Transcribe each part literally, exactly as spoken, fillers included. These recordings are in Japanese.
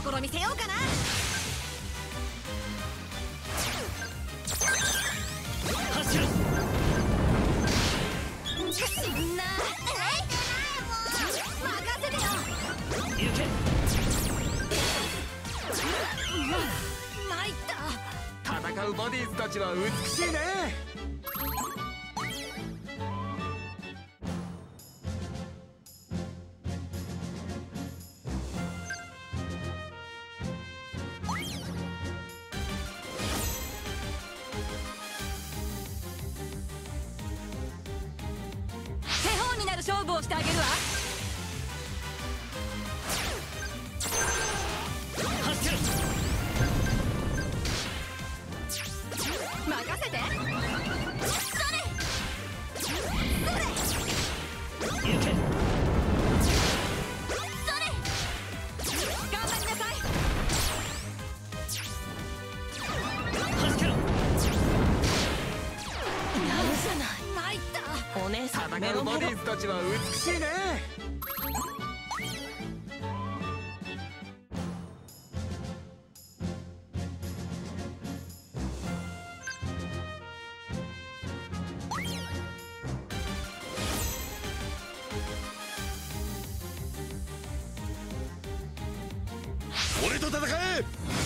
ところ見せようかな。 走る。 そんな任せてよ。 行け。 参った。 戦うボディーズたちは美しいね。 手本になる勝負をしてあげるわ。 走る。 任せて。それそれ行け。 それ頑張りなさい。 走る。 直さない。参った。 お姉さん、 戦うボディーズたちは美しいね。 俺と戦え。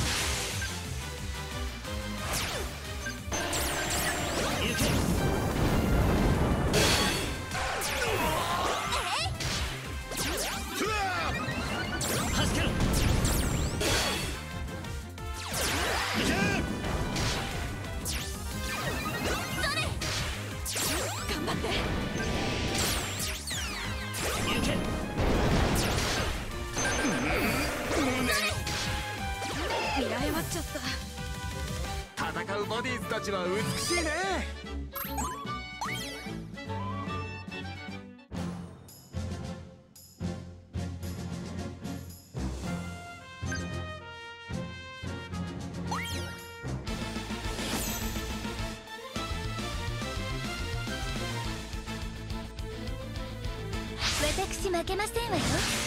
行け。 ふわ走る。 いけ。 頑張って。 行け。 見誤っちゃった。 戦うボディーズたちは美しいね。 私負けませんわよ。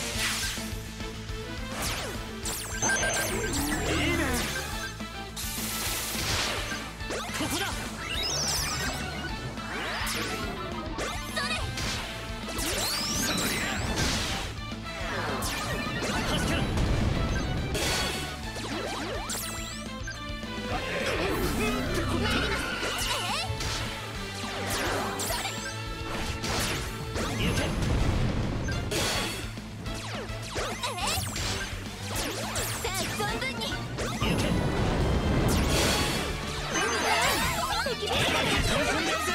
いいね。 ここだ。走る。行け。 さあ存分に。 行け。 敵です。 楽しんでるぜ。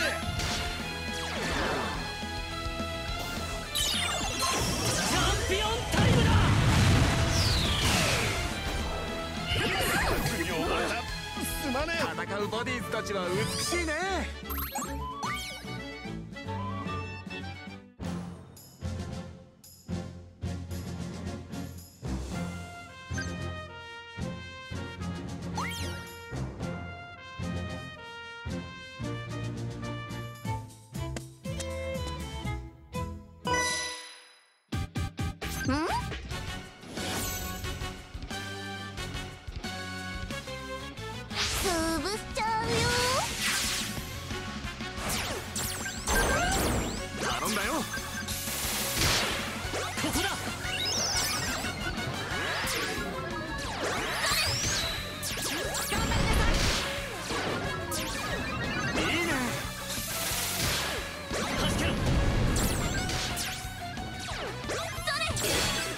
チャンピオンタイムだ。 次を覚えた。すまねえ。 戦うボディーズたちは美しいね。 潰しちゃうよ。 頼んだよ。 ここだ。 頑張りなさい。 いいね。 走る。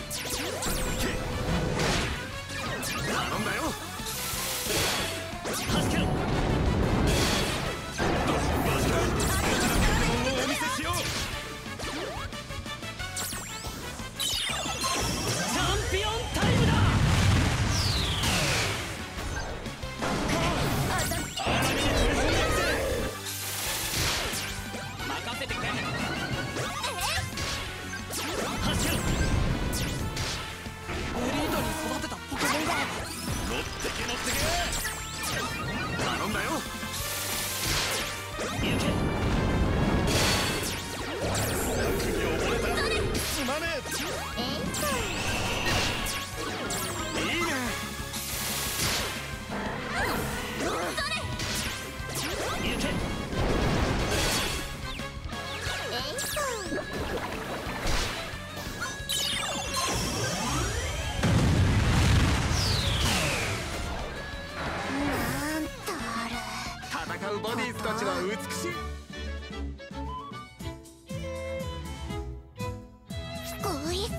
戦うボディーズたちは美しい。 こいつ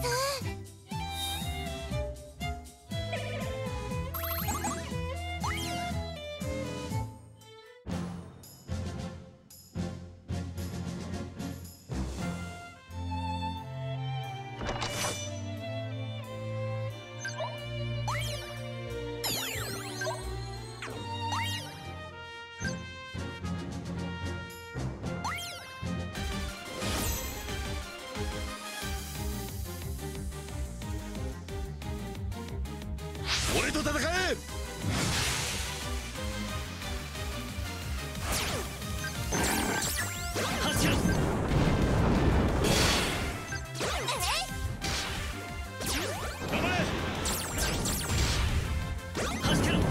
俺と戦え。 走る。 頑張れ。 走る。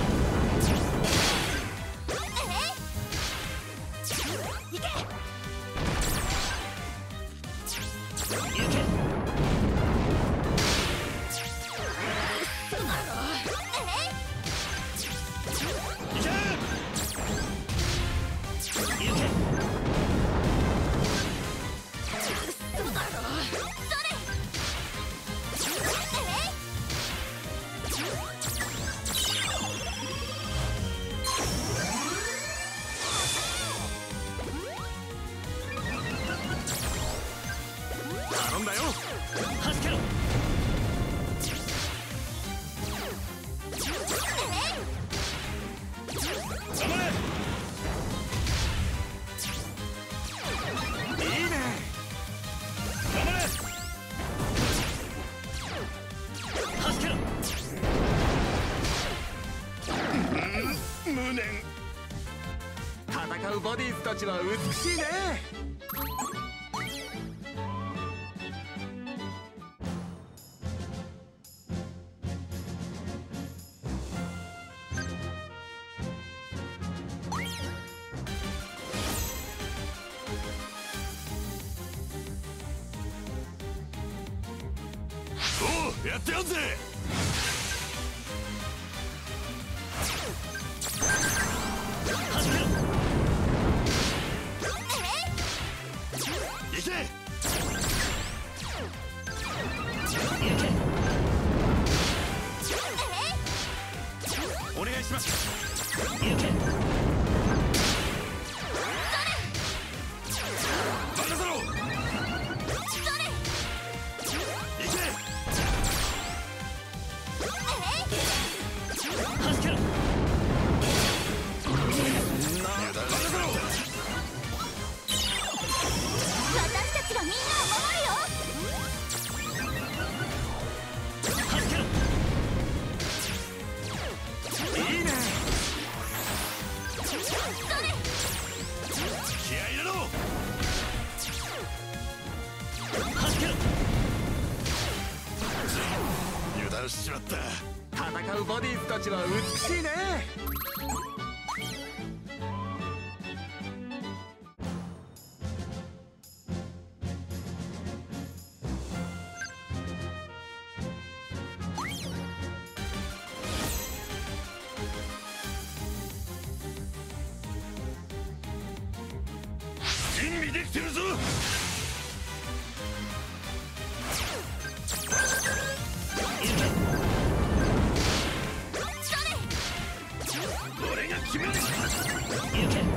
行け。 行け。 頼んだよ。 走けろ。 頑張れ。 いいね。 頑張れ。 走けろ。 無念。 戦うボディーズたちは美しいね。 おう、やってやんぜ。 走けろ。 行け。 行け。 お願いします。 行け。 任せろ。行け。 走けろ。 私たちがみんなを守るよ。 走けろ。 いいね。 気合い入れろ。 走けろ。 油断しちまった。 戦うボディーズたちは美しいね。 準備できてるぞ。俺が決める。 行け。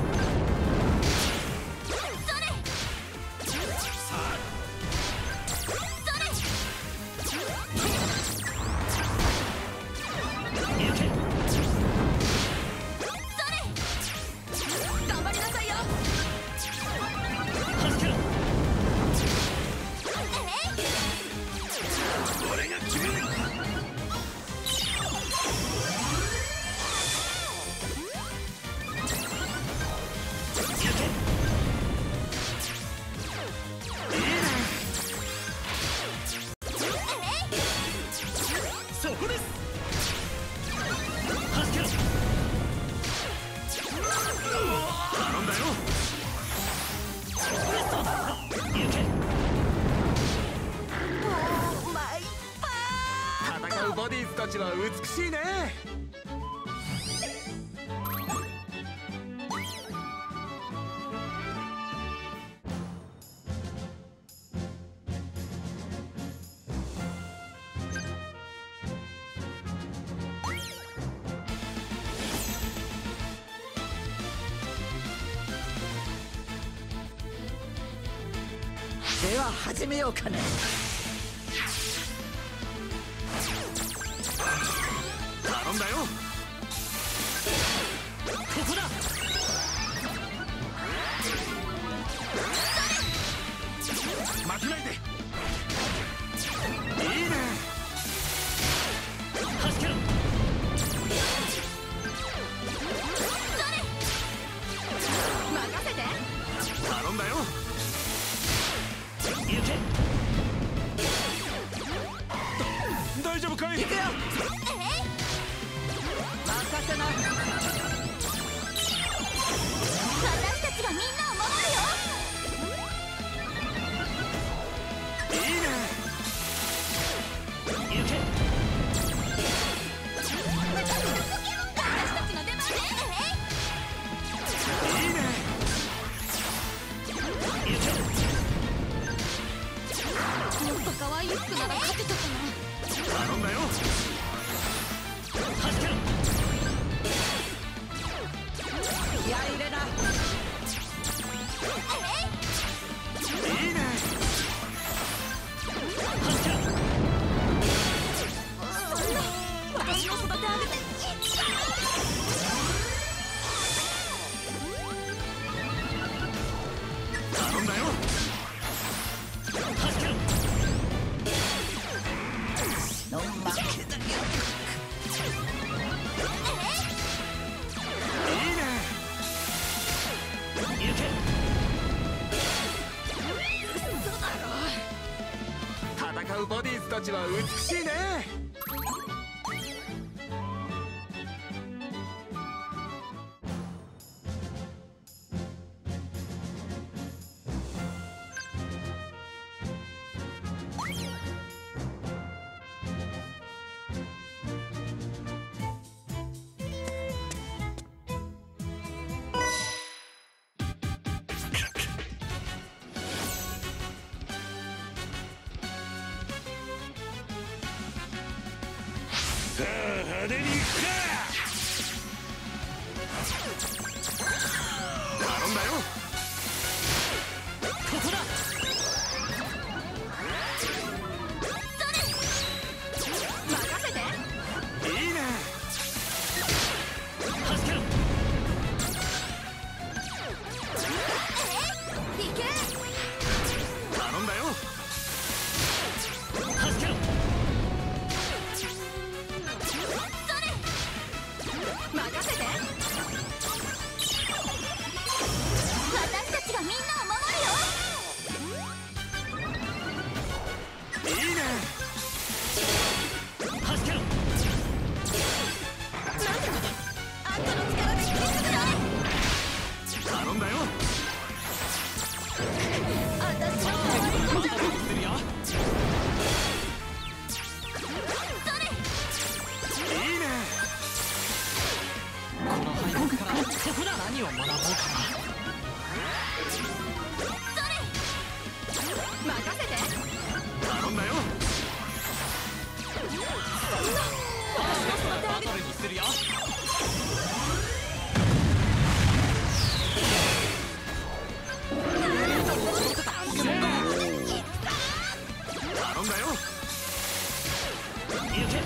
さあ。 行け。 頑張りなさいよ。 走けろ。 俺が決める。 そこです。走けろ。 頼んだよ。 行け。 戦うボディーズたちは美しいね。 では始めようかね。 頼んだよ。 ここだ。 負けないで。いいね。 はじけろ。 任せて。 頼んだよ。 行け。 大丈夫かい。 行くよ。任せな。 私たちがみんなを守るよ。 いいね。 行け。 私たちの出番ね。 いいね。 行け。 もっと可愛い服なら勝てたかな。 頼んだよ。 はじけろ。 気合い入れな。 いいね。 はじけろ。 私も育て上げて。 頼んだよ。 はじけろ。 の負けだよ。 いいね。 行け。 戦うボディーズたちは美しいね。 さあ派手にいくか。 頼んだよ。 ここだ。 任せて。 いいね。 はじけろ。 いけ。 頼んだよ。 はじけろ。 任せて。 私たちがみんなを守るよ。 いいね。 はじけろ。 あんたの力で引き継ぐよ。 頼んだよ。 私の可愛い子ちゃん。 するよ。 いいね。 この敗北からここだ。何を学ぼうかな。 任せて。 頼んだよ。 バトルにするよ。 頼んだよ。 行け。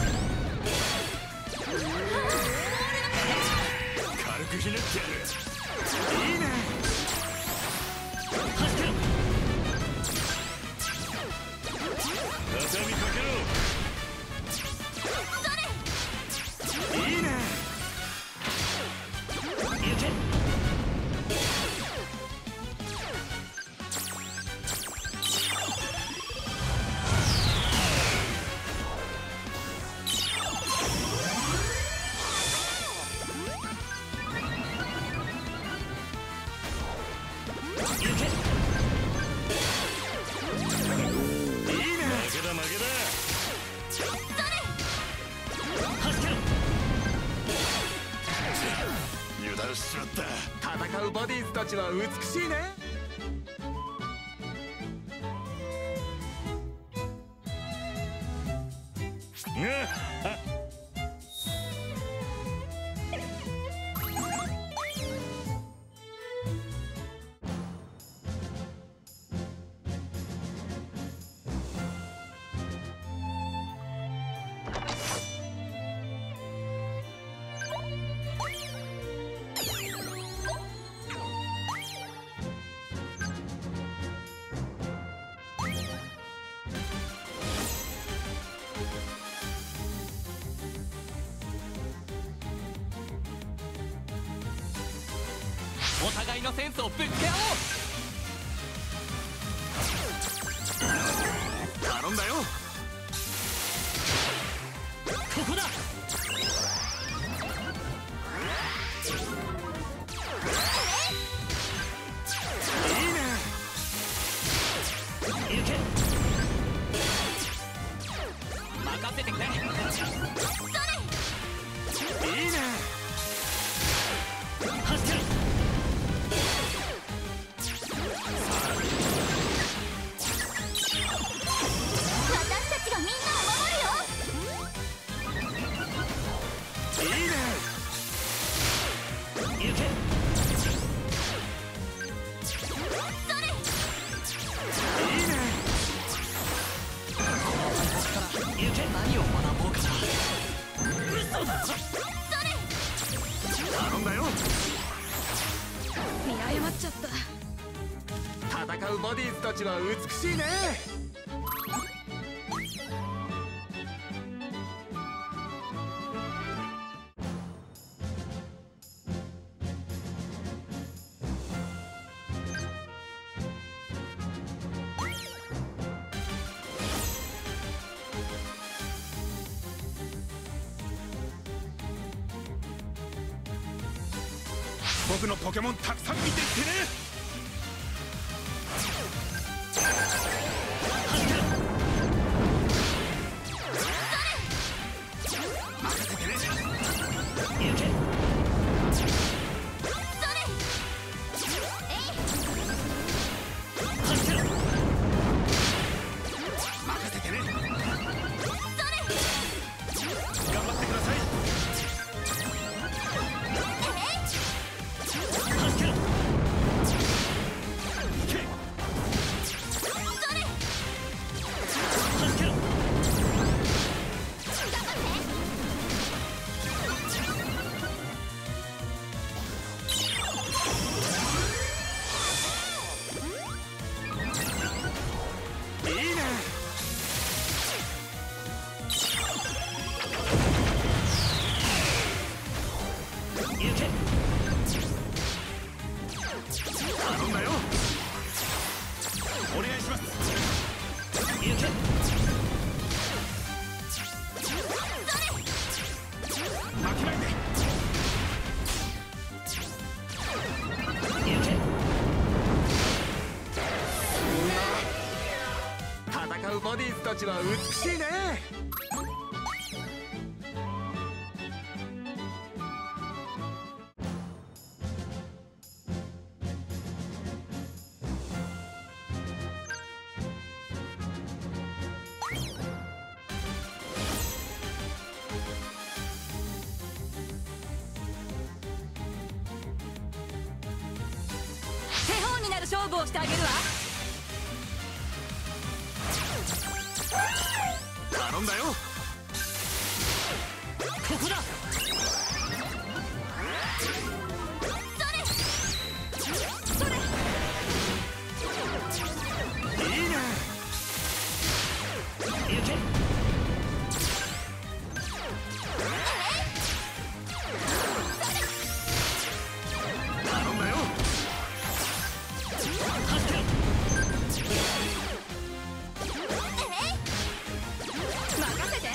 軽くひねってやる。 いいね。 はじけろ。 畳みかけろ。 いいね。 行け。 負けだ負けだ。 はじけろ。 油断しちまった。 戦うボディーズたちは美しいね。 お互いのセンスをぶつけ合おう。 頼んだよ。 ここだ。 いいね。 行け。任せてくれ。 いいね。 走る。 私たちがみんなを守るよ。 いいね。 行け。 いいね。 行け。何を学ぼうかな。嘘だ。 頼んだよ。 見誤っちゃった。 戦うボディーズたちは美しいね。 僕のポケモンたくさん見ていってね。 ボディーズたちは美しいね。 手本になる勝負をしてあげるわ。 頼んだよ。 ここだ。 それいいね。 行け。 頼んだよ。 走る。 任せて。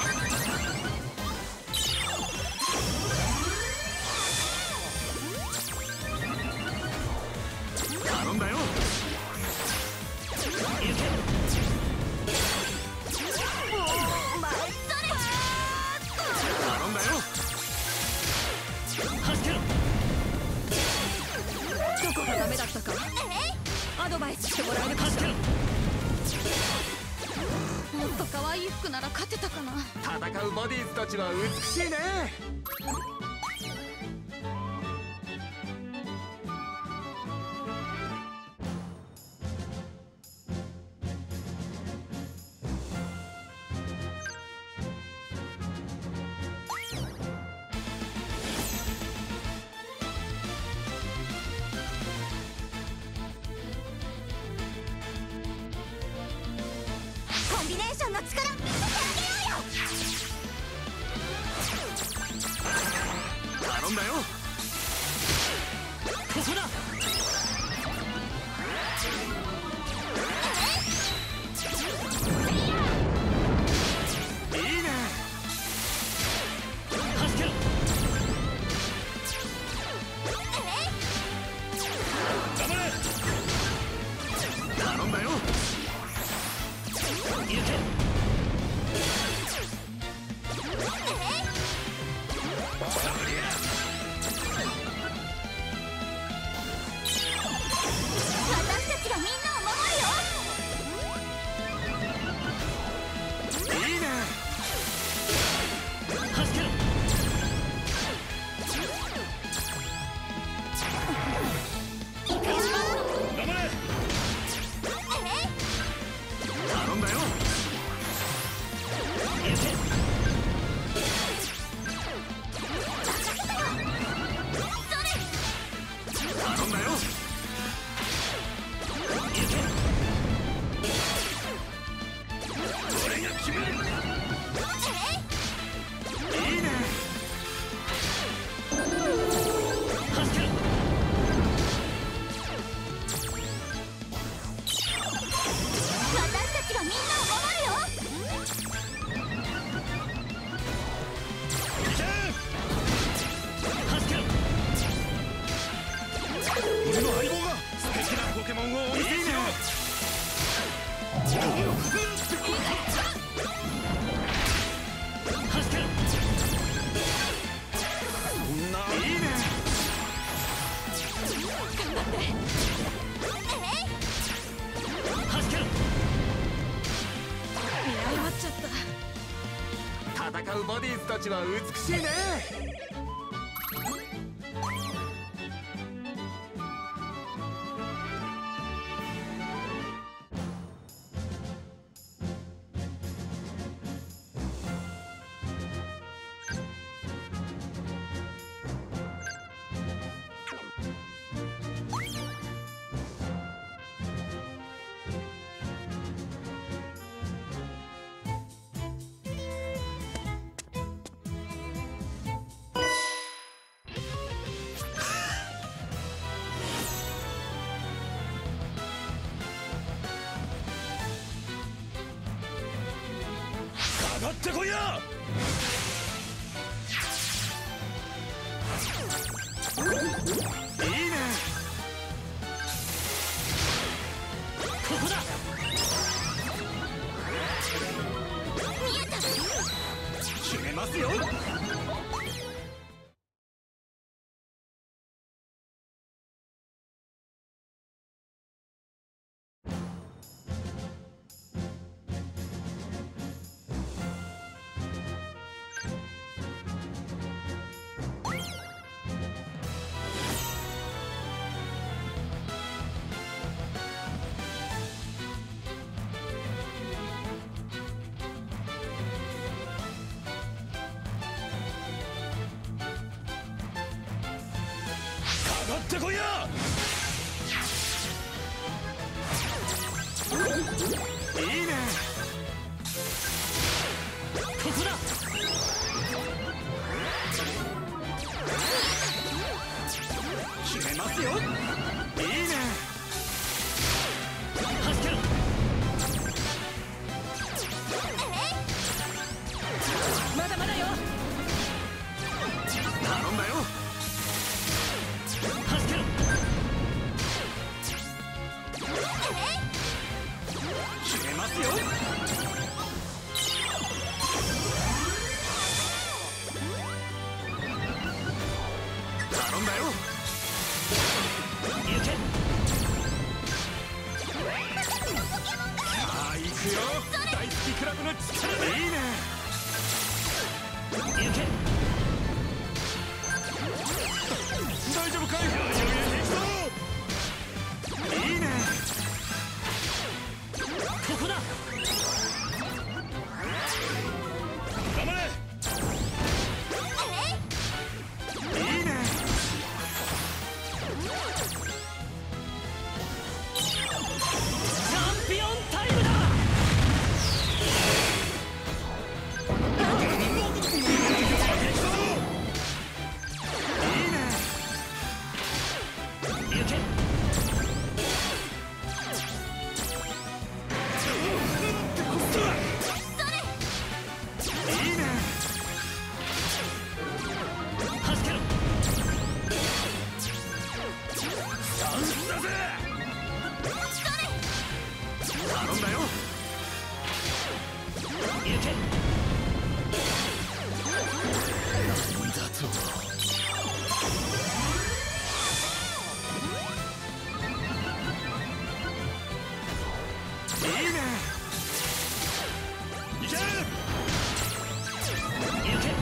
頼んだよ。 行け。 お前頼んだよ。 走る。 どこがダメだったかアドバイスしてもらえるかしら。もっと可愛い服なら勝てたかな。 戦うボディーズたちは美しいね。 コンビネーションの力見せてあげようよ。 頼んだよ。 ここだ。 モンをお見せしろ。 はじける。 そんないいね。 頑張って。 はじける。 見誤っちゃった。 戦うボディーズたちは美しいね。 上がってこいや。 いいね。 ここだ。 決めますよ。上がってこいや。 いいね。 ここだ。 決めますよ。 いいね。 はじける。 まだまだよ。 頼んだよ。 はじける。 決めますよ。 頼んだよ。 行け。 さあ行くよ。大好きクラブの力で。いいね。 行け。 大丈夫かい。いいね。 ここだ。 頑張れ。 いいね。 チャンピオンタイムだ。行け。 いいね。 はじける。 チャンスだぜ。 頼んだよ。 行け。 なんだと。 いいね。 いけ。 行け。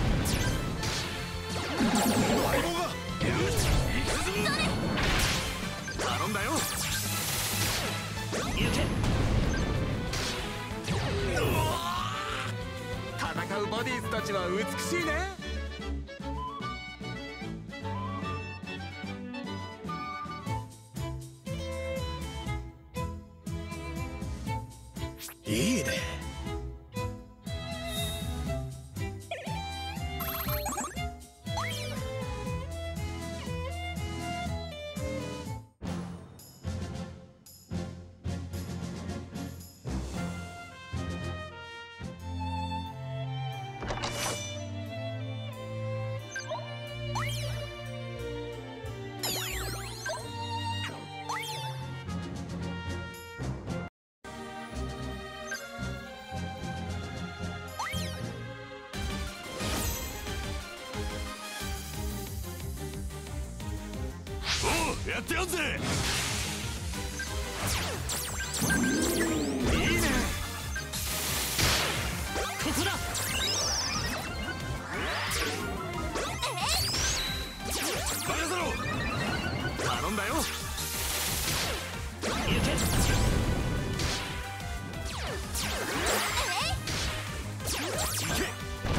子供が。よし行くぞ。 頼んだよ。 行け。 戦うボディーズたちは美しいね。 いいね。 やってやんぜ。 いいね。 ここだ。 任せろ。 頼んだよ。 行け。 行け。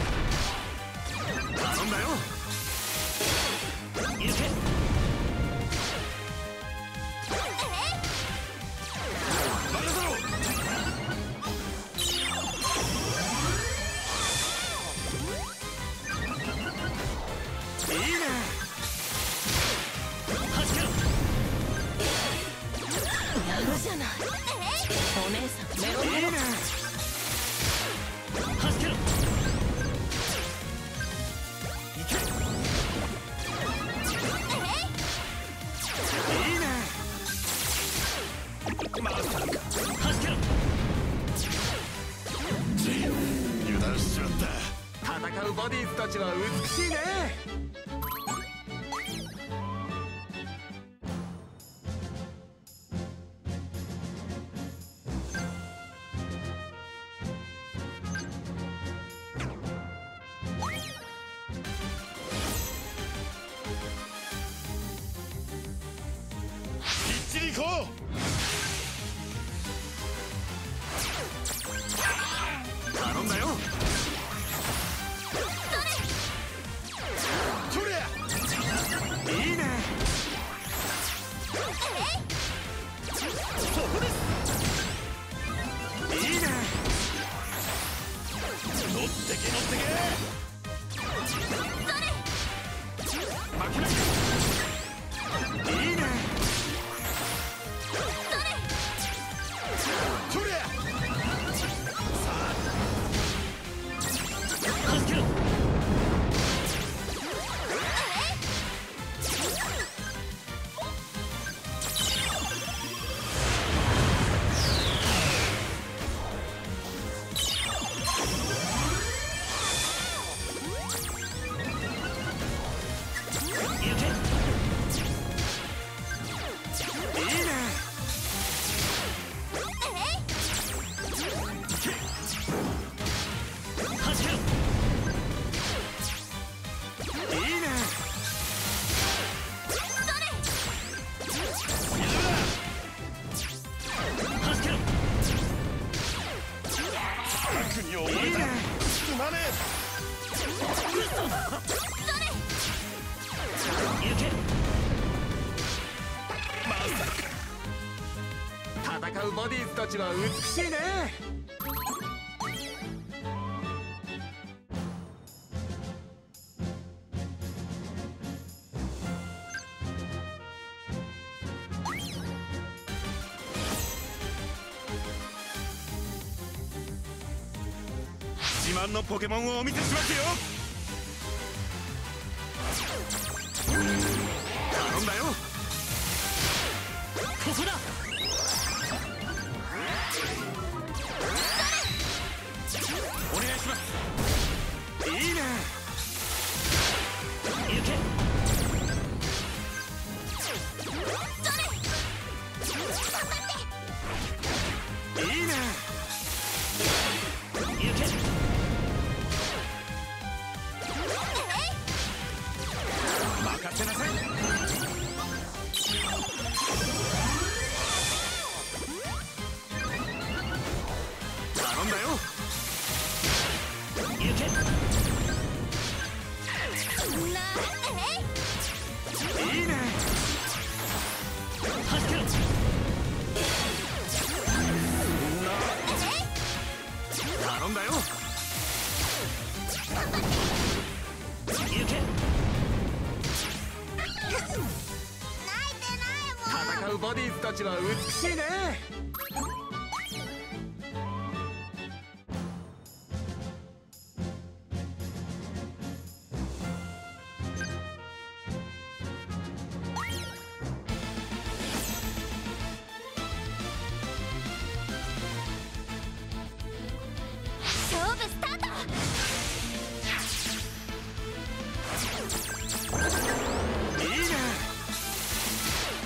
頼んだよ。 行け。 任せろ。 いいね。 はじけろ。 やるじゃない。お姉さんメロンいいね。 はじけろ。 いけ。いいね。 まさかはじけろ。 油断しちまった。 戦うボディーズたちは美しいね。 きっちり行こう。 頼んだよ。 そりゃ。 いいね。 そこです。 いいね。 乗ってけ乗ってけ。 負けない。いいね。 そりゃ。 はじけろ。行け。 いいね。 はじけろ。 いいね。 はじけろ。 悪に溺れた。すまね行け。 え。まさか。 戦うボディーズたちは美しいね。 自慢のポケモンをお見せしますよ。 頼んだよ。 ここだ。 お願いします。いいね。 行け。 いいね。 行け。 任せなさい。頼んだよ。 行け。 いいね。 はじけろ。 頼んだよ。 行け。 戦うボディーズたちは美しいね。 勝負スタート。 いいね。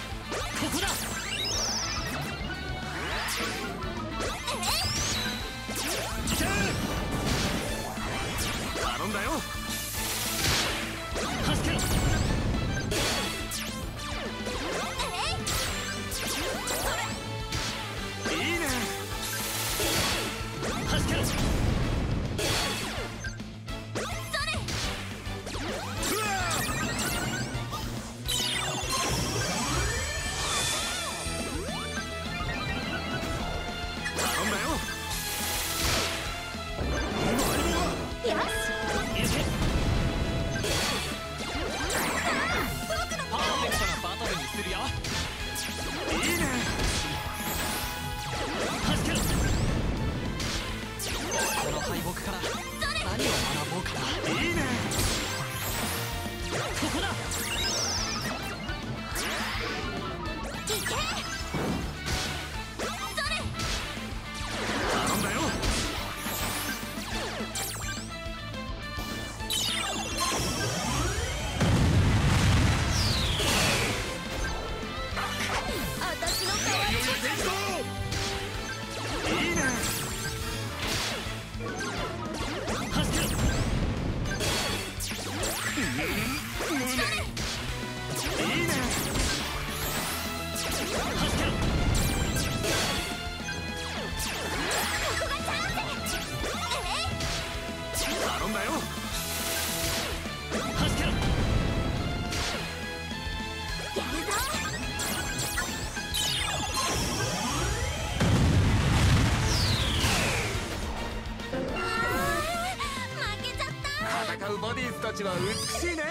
けろ。 戦うボディーズたちは美しいね。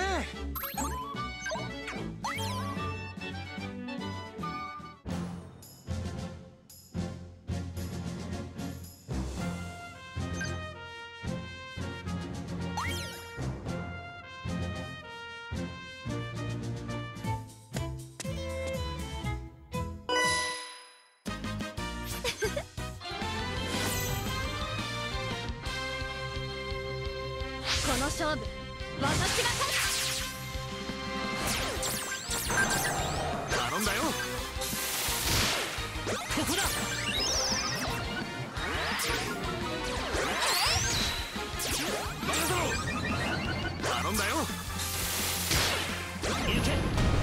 この勝負私が勝つ。 頼んだよ。 ここだ。 任せろ。頼んだよ。 行け。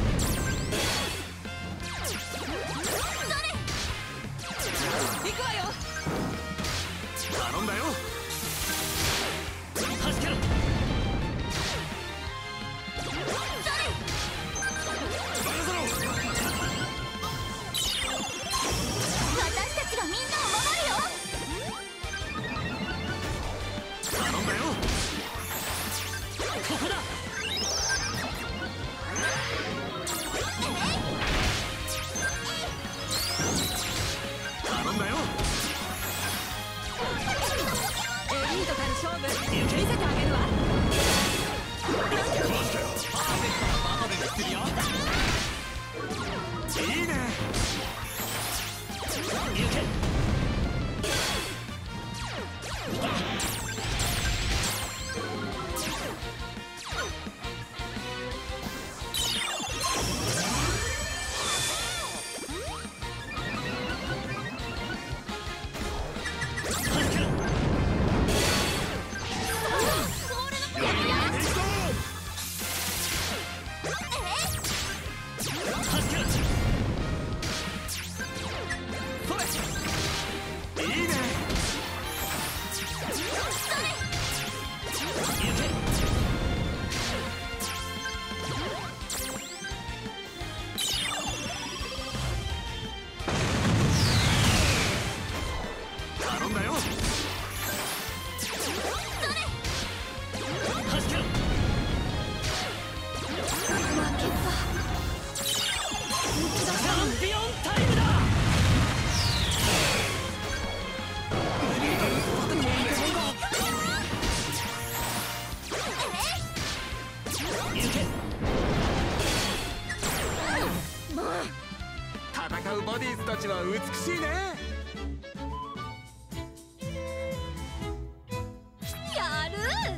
行くわよ。 頼んだよ。 助けろ。 私たちがみんなを守るよ。 頼んだよ。 ここだ。 頼んだよ。 エリートたる勝負見せてあげるわ。 パーフェクトなバトルにするよ。 いいね。 行け。 戦うボディーズたちは美しいね。 やる。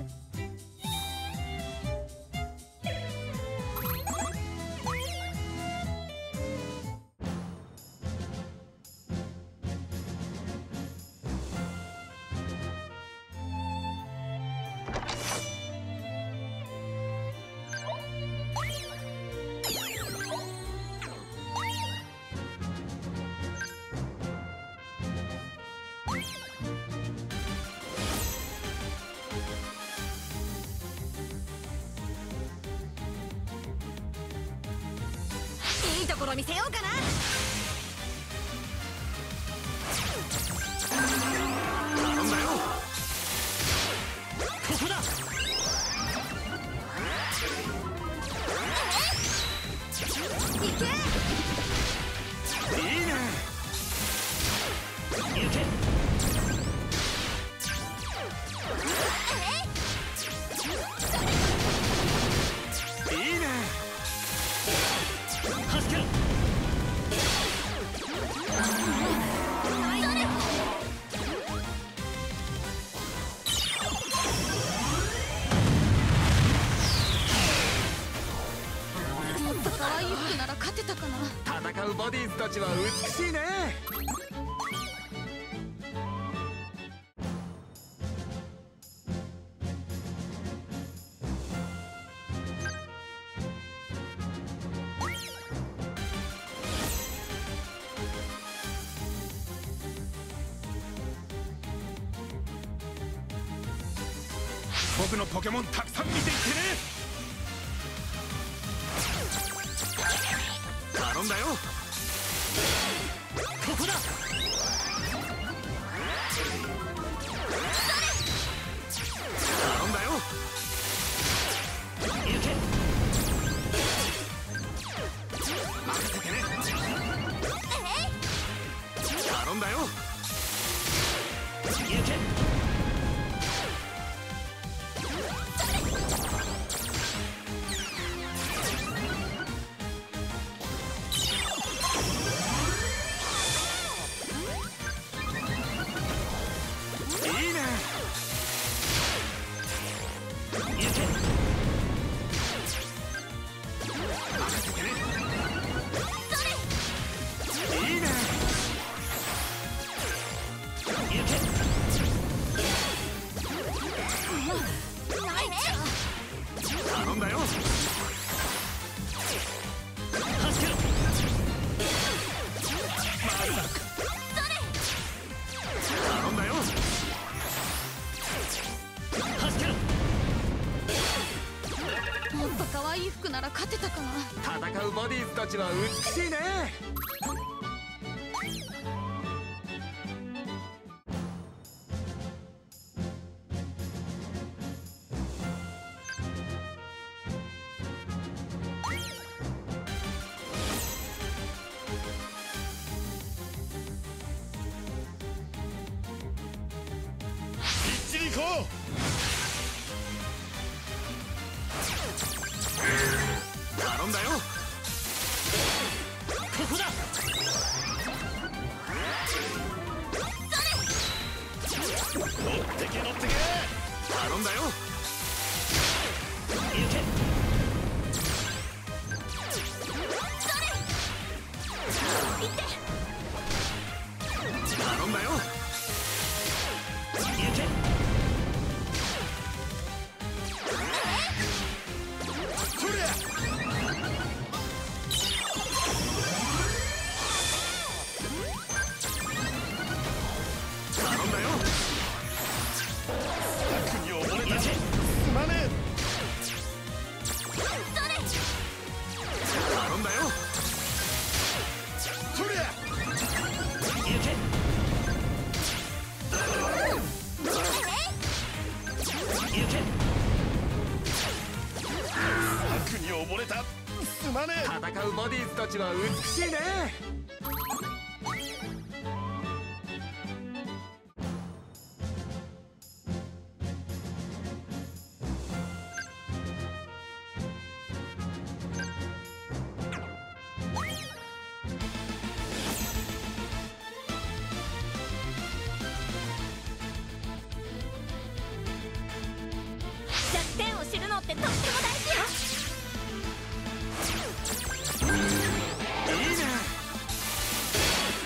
ころ見せようかな。 頼んだよ。 ここだ。 いけ。 いいね。 行け。 いいね。 走けろ。 もっと可愛い服なら勝てたかな。 戦うボディーズたちは美しいね。 僕のポケモンたくさん見ていってね。頼んだよ。 ここだ。 頼んだよ。 行け。 任せてね。頼んだよ。 行け。 頼んだよ。 走けろ。 頼んだよ。 走けろ。 もっと可愛い服なら勝てたかな。 戦うボディーズたちは美しいね。 きっちり行こう。頼んだよ。 ここだ。 乗ってけ乗ってけ。頼んだよ。 行け。 頼んだよ。 行け。 そりゃ。頼んだよ。楽に溺れた。すまねえ。頼んだよ。そりゃ。 行け。行け。 楽に溺れた。すまねえ。 戦うボディーズたちは美しいね。 弱点を知るのってとっても大事よ。 いいね。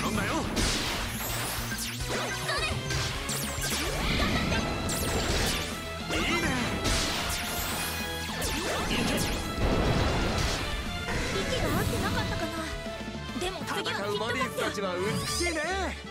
頼んだよ。いいね。 息が合ってなかったかな。でも次は戦うボディーズたちは美しいね。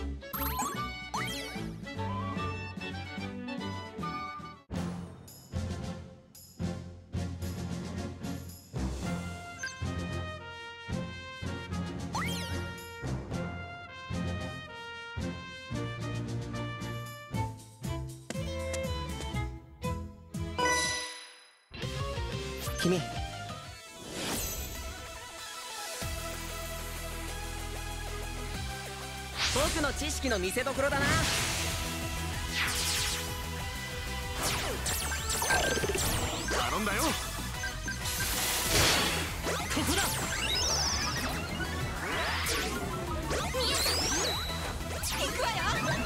君、僕の知識の見せ所だな。 頼んだよ。 ここだ。 行くわよ。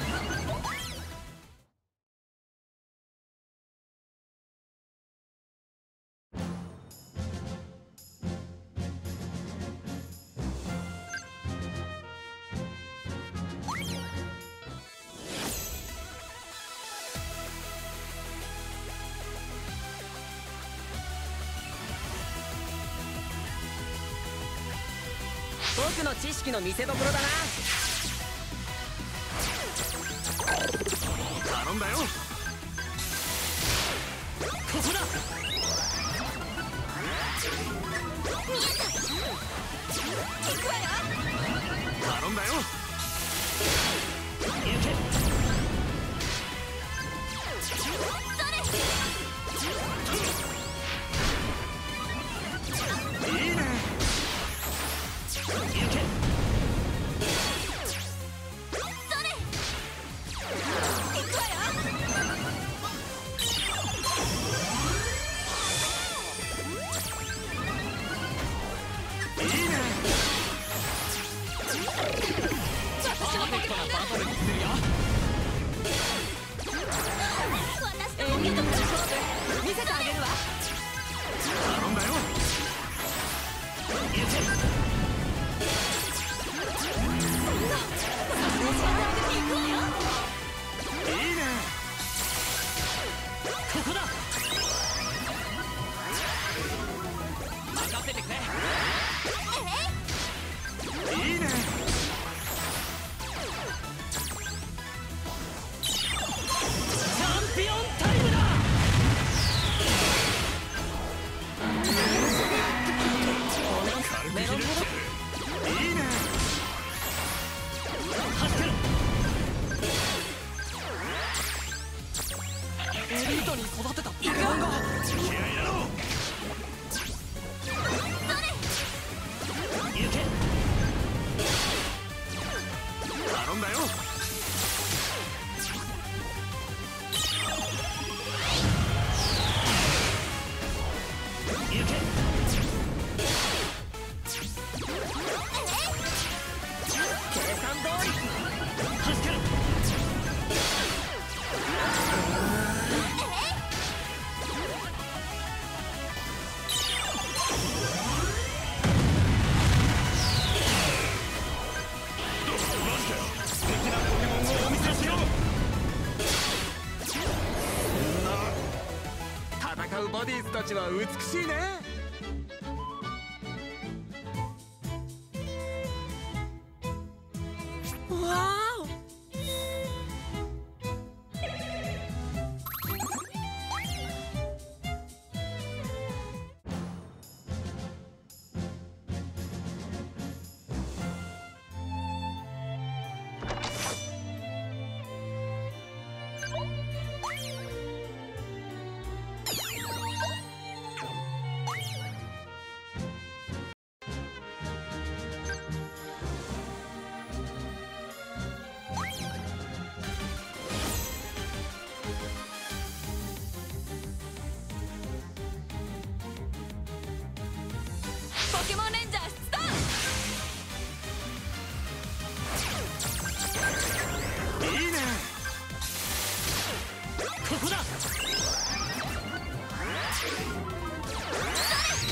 僕の知識の見せ所だな。 頼んだよ。 ここだ。 行くわよ。 頼んだよ。 行け。 いいね。 行け。 ボディーズたちは美しいね。 わポケモンレンジャー出動。 いいね。 ここだ。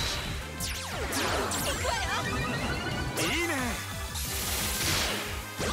行くわよ。 いいね。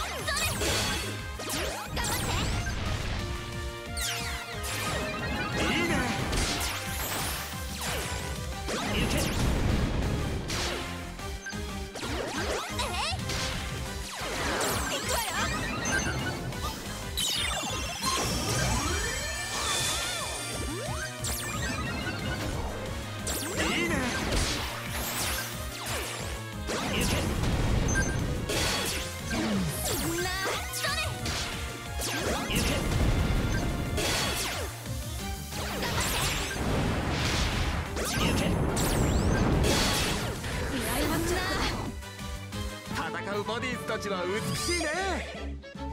戦うボディーズたちは美しいね。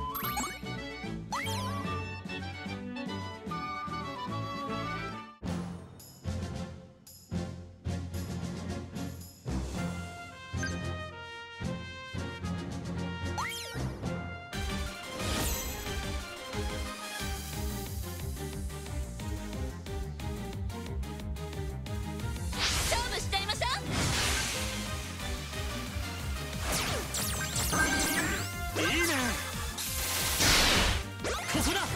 勝負しちゃいましょう。 いいね。 ここだ。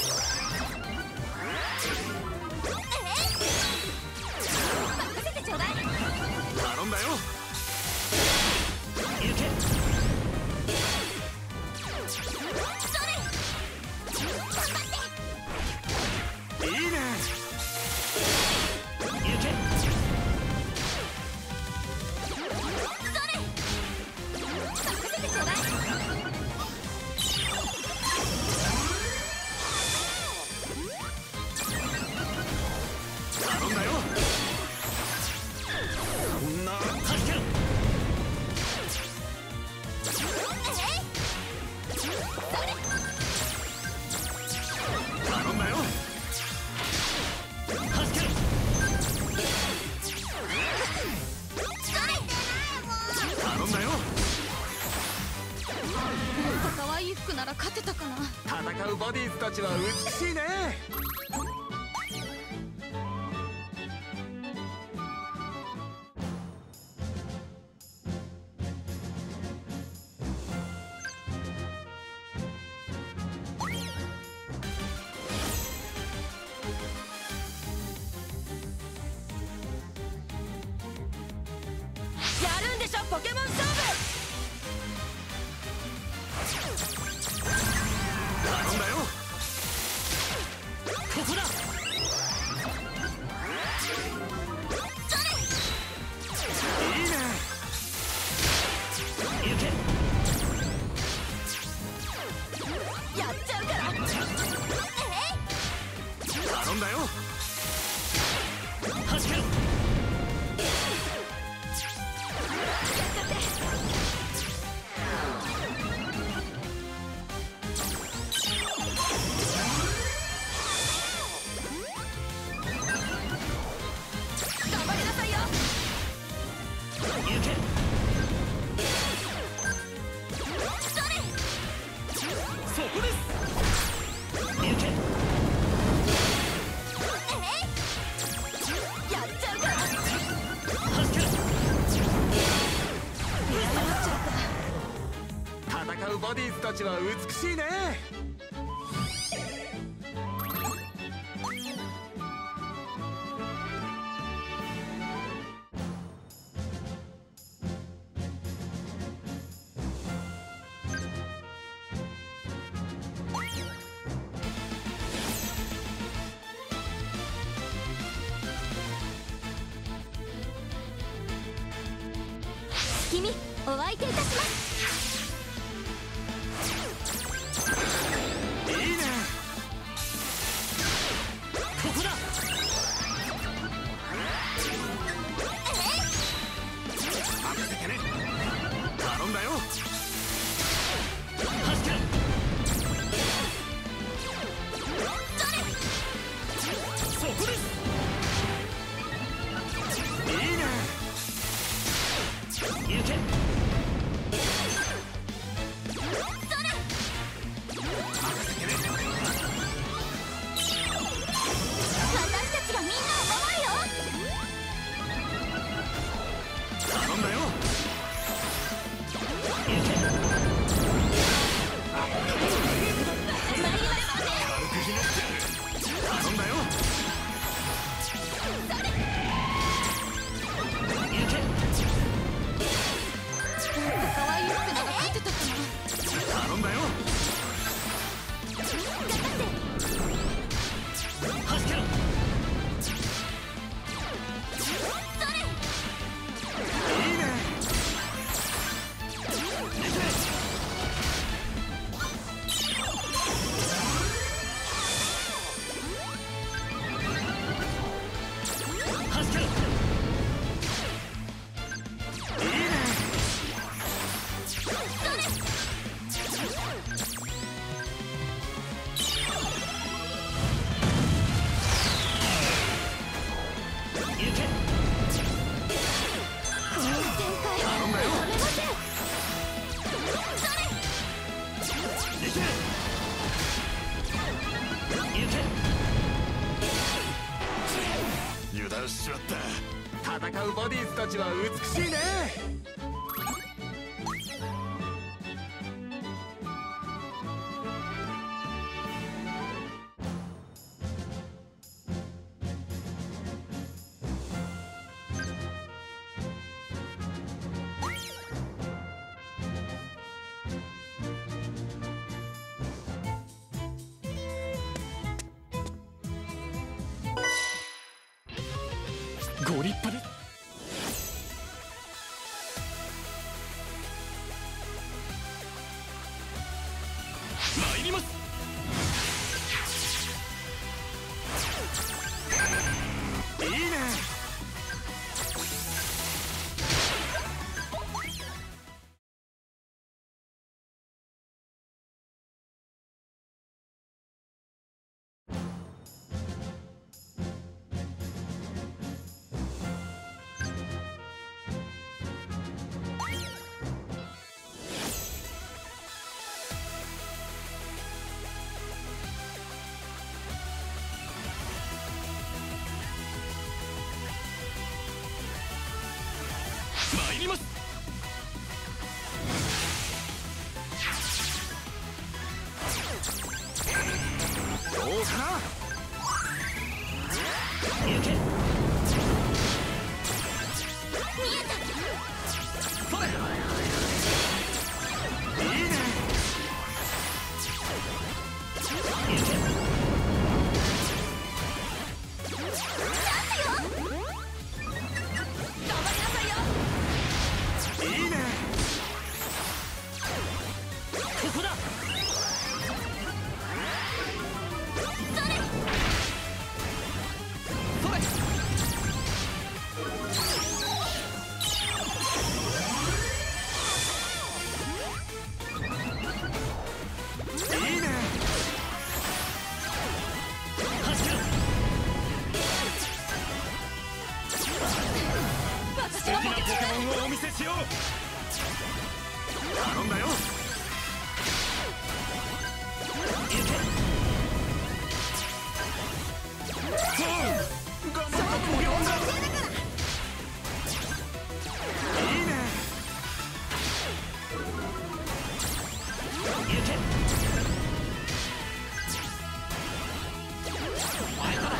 任せてちょうだい。 頼んだよ。 行け。 それ。頑張って。 いいね。 行け。 それ。任せてちょうだい。 頼んだよ。そんな。 はじけろ。 頼んだよ。 はじけろ。 頼んだよ。 もっと可愛い服なら勝てたかな。 戦うボディーズたちは美しいね。 やるんでしょポケモン勝負。 頼んだよ。 ここだ。 いいね。 行け。 やっちゃうから。 頼んだよ。 はじけろ。 頑張りなさいよ。 行け。そこです。行け。 やっちゃうから。 はじけろ。 戦うボディーズたちは美しいね。 君、お相手いたします。 いいね。 ここだ。 任せてね。頼んだよ。 はじけろ。そこです。 いいね。 行け。 油断しちまった。 戦うボディーズたちは美しいね。 ご立派で。参ります。 いいね。 参ります。 どうかな。 行け。 見えた。 それ。 いいね。 行け。 いいね。 ここだ。それ。 いいね。 走る。 私の素敵なポケモンをお見せしよう。 頼んだよ。 行け。 頑張ったポケモンだ。いいね。 行け。前から。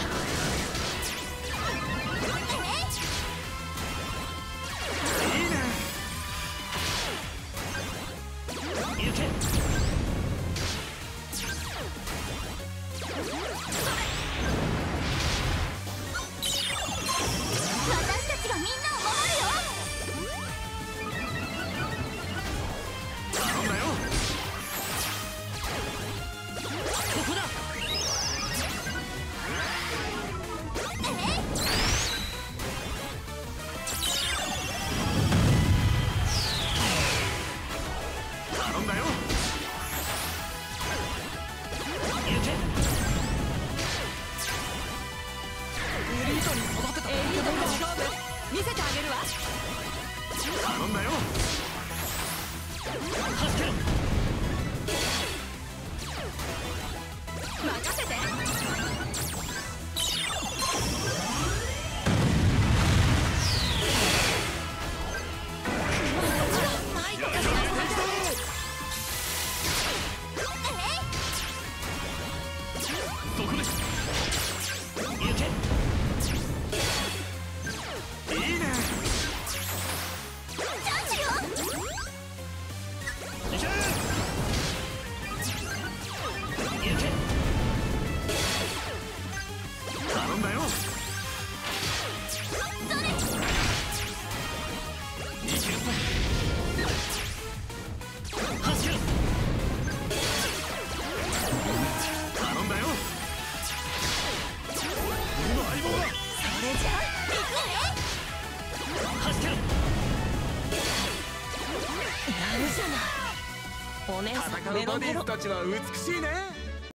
いいね。 行け。 私たちがみんなを守るよ。 頼んだよ。 ここだ。 頼んだよ。 行け。エリートに育てたポケモンが違うぜ。 見せてあげるわ。 頼んだよ。 走け。 任せて。 そこです。行け。 いいね。 チャンスよ。 行け。行け。 頼んだよ。 それ。 いけるぞ。走る。 頼んだよ。俺の相棒だ。 それじゃ行くね。 走ける。 やるじゃない。お姉さん戦うボディーズたちは美しいね。